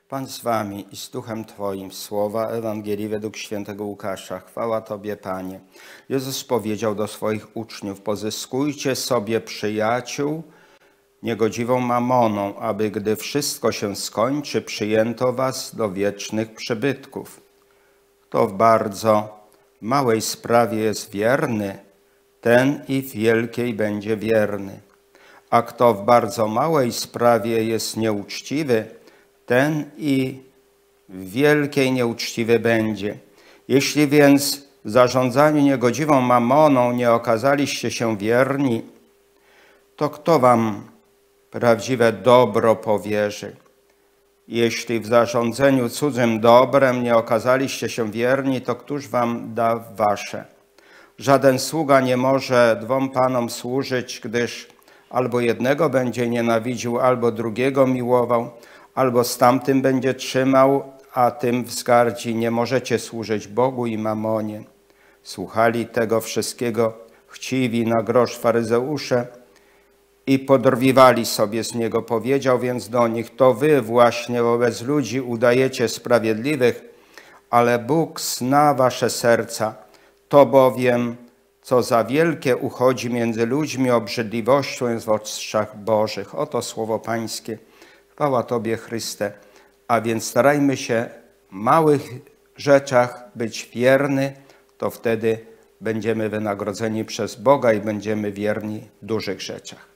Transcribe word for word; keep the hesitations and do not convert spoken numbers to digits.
Pan z wami i z duchem Twoim. Słowa Ewangelii według świętego Łukasza. Chwała Tobie, Panie. Jezus powiedział do swoich uczniów: pozyskujcie sobie przyjaciół niegodziwą mamoną, aby gdy wszystko się skończy, przyjęto was do wiecznych przybytków. Kto w bardzo małej sprawie jest wierny, ten i w wielkiej będzie wierny. A kto w bardzo małej sprawie jest nieuczciwy, ten i w wielkiej nieuczciwy będzie. Jeśli więc w zarządzaniu niegodziwą mamoną nie okazaliście się wierni, to kto wam prawdziwe dobro powierzy? Jeśli w zarządzaniu cudzym dobrem nie okazaliście się wierni, to któż wam da wasze? Żaden sługa nie może dwom panom służyć, gdyż albo jednego będzie nienawidził, albo drugiego miłował, albo z tamtym będzie trzymał, a tym wzgardzi. Nie możecie służyć Bogu i mamonie. Słuchali tego wszystkiego chciwi na grosz faryzeusze i podrwiwali sobie z niego. Powiedział więc do nich: to wy właśnie wobec ludzi udajecie sprawiedliwych, ale Bóg zna wasze serca. To bowiem, co za wielkie uchodzi między ludźmi, obrzydliwością jest w oczach Bożych. Oto słowo Pańskie. Chwała Tobie, Chryste. A więc starajmy się w małych rzeczach być wierny, to wtedy będziemy wynagrodzeni przez Boga i będziemy wierni w dużych rzeczach.